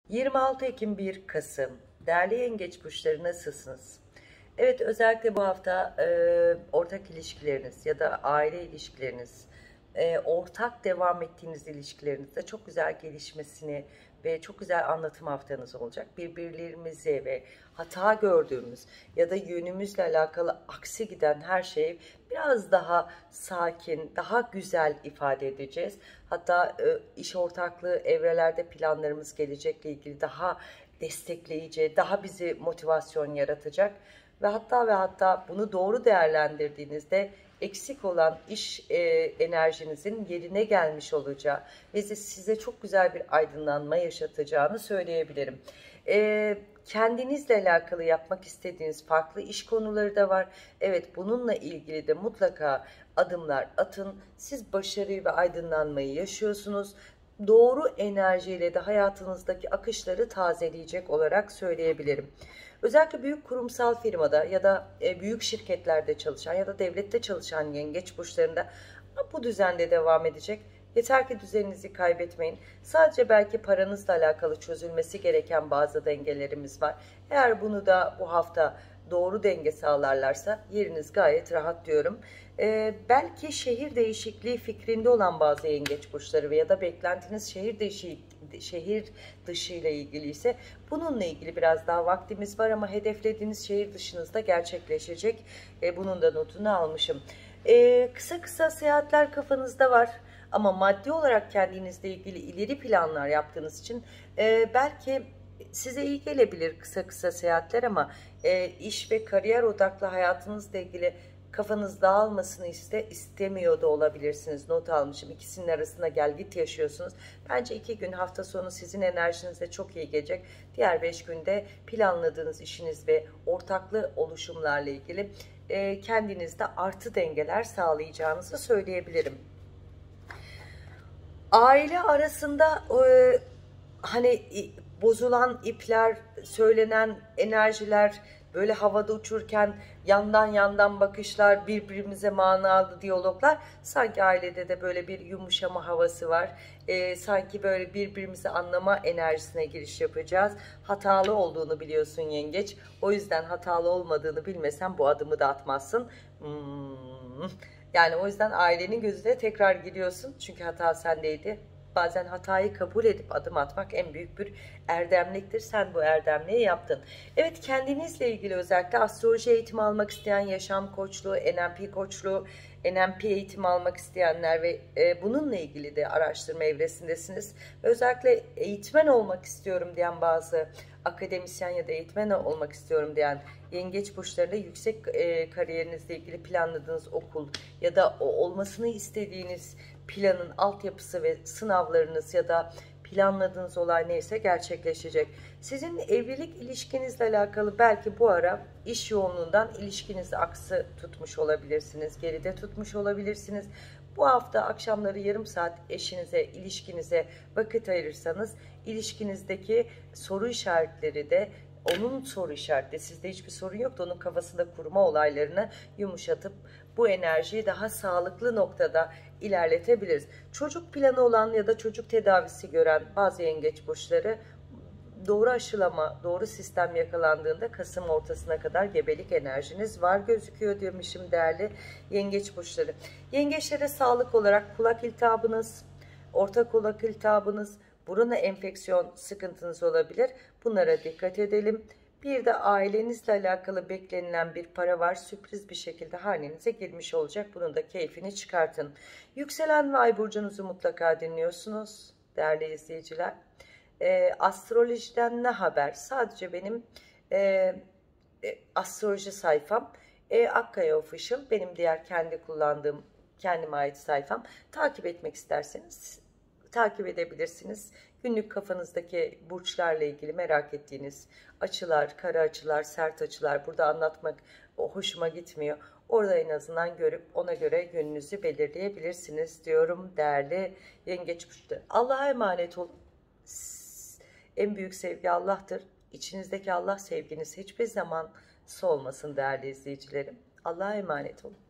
26 Ekim 1 Kasım. Değerli yengeç burçları, nasılsınız? Evet, özellikle bu hafta ortak ilişkileriniz ya da aile ilişkileriniz, ortak devam ettiğiniz ilişkilerinizde çok güzel gelişmesini ve çok güzel anlatım haftanız olacak. Birbirlerimizi ve hata gördüğümüz ya da yönümüzle alakalı aksi giden her şeyi biraz daha sakin, daha güzel ifade edeceğiz. Hatta iş ortaklığı evrelerde planlarımız gelecekle ilgili daha destekleyici, daha bizi motivasyon yaratacak ve hatta bunu doğru değerlendirdiğinizde eksik olan iş enerjinizin yerine gelmiş olacağı ve size çok güzel bir aydınlanma yaşatacağını söyleyebilirim. Kendinizle alakalı yapmak istediğiniz farklı iş konuları da var. Evet, bununla ilgili de mutlaka adımlar atın. Siz başarıyı ve aydınlanmayı yaşıyorsunuz. Doğru enerjiyle de hayatınızdaki akışları tazeleyecek olarak söyleyebilirim. Özellikle büyük kurumsal firmada ya da büyük şirketlerde çalışan ya da devlette çalışan yengeç burçlarında bu düzende devam edecek. Yeter ki düzeninizi kaybetmeyin. Sadece belki paranızla alakalı çözülmesi gereken bazı dengelerimiz var. Eğer bunu da bu hafta doğru denge sağlarlarsa yeriniz gayet rahat diyorum. Belki şehir değişikliği fikrinde olan bazı yengeç burçları ya da beklentiniz şehir dışı ile ilgili ise bununla ilgili biraz daha vaktimiz var ama hedeflediğiniz şehir dışınızda gerçekleşecek. Bunun da notunu almışım. Kısa kısa seyahatler kafanızda var. Ama maddi olarak kendinizle ilgili ileri planlar yaptığınız için belki size iyi gelebilir kısa kısa seyahatler ama iş ve kariyer odaklı hayatınızla ilgili kafanız dağılmasını istemiyor da olabilirsiniz. Not almışım. İkisinin arasında gel git yaşıyorsunuz. Bence 2 gün hafta sonu sizin enerjinize çok iyi gelecek. Diğer 5 günde planladığınız işiniz ve ortaklı oluşumlarla ilgili kendinizde artı dengeler sağlayacağınızı söyleyebilirim. Aile arasında hani bozulan ipler, söylenen enerjiler, böyle havada uçurken yandan yandan bakışlar, birbirimize manalı diyaloglar, sanki ailede de böyle bir yumuşama havası var. Sanki böyle birbirimizi anlama enerjisine giriş yapacağız. Hatalı olduğunu biliyorsun yengeç. O yüzden hatalı olmadığını bilmesen bu adımı da atmazsın. Yani o yüzden ailenin gözüne tekrar giriyorsun. Çünkü hata sendeydi. Bazen hatayı kabul edip adım atmak en büyük bir erdemliktir. Sen bu erdemliği yaptın. Evet, kendinizle ilgili özellikle astroloji eğitimi almak isteyen, yaşam koçluğu, NLP koçluğu, NLP eğitimi almak isteyenler ve bununla ilgili de araştırma evresindesiniz. Özellikle eğitmen olmak istiyorum diyen bazı akademisyen ya da eğitmen olmak istiyorum diyen yengeç burçlarında yüksek kariyerinizle ilgili planladığınız okul ya da olmasını istediğiniz planın altyapısı ve sınavlarınız ya da planladığınız olay neyse gerçekleşecek. Sizin evlilik ilişkinizle alakalı belki bu ara iş yoğunluğundan ilişkinizi aksı tutmuş olabilirsiniz, geride tutmuş olabilirsiniz. Bu hafta akşamları yarım saat eşinize, ilişkinize vakit ayırırsanız ilişkinizdeki soru işaretleri de onun soru işareti, sizde hiçbir sorun yok da onun kafasında kurma olaylarını yumuşatıp bu enerjiyi daha sağlıklı noktada ilerletebiliriz. Çocuk planı olan ya da çocuk tedavisi gören bazı yengeç burçları doğru aşılama, doğru sistem yakalandığında Kasım ortasına kadar gebelik enerjiniz var gözüküyor demişim değerli yengeç burçları. Yengeçlere sağlık olarak kulak iltihabınız, orta kulak iltihabınız, burun enfeksiyon sıkıntınız olabilir. Bunlara dikkat edelim. Bir de ailenizle alakalı beklenilen bir para var. Sürpriz bir şekilde hanenize girmiş olacak. Bunun da keyfini çıkartın. Yükselen ve ay burcunuzu mutlaka dinliyorsunuz değerli izleyiciler. Astrolojiden ne haber? Sadece benim astroloji sayfam. Akkaya Official benim diğer kendi kullandığım kendime ait sayfam. Takip etmek isterseniz takip edebilirsiniz. Günlük kafanızdaki burçlarla ilgili merak ettiğiniz açılar, kara açılar, sert açılar burada anlatmak hoşuma gitmiyor. Orada en azından görüp ona göre yönünüzü belirleyebilirsiniz diyorum değerli yengeç burçları. Allah'a emanet olun. En büyük sevgi Allah'tır. İçinizdeki Allah sevginiz hiçbir zaman solmasın değerli izleyicilerim. Allah'a emanet olun.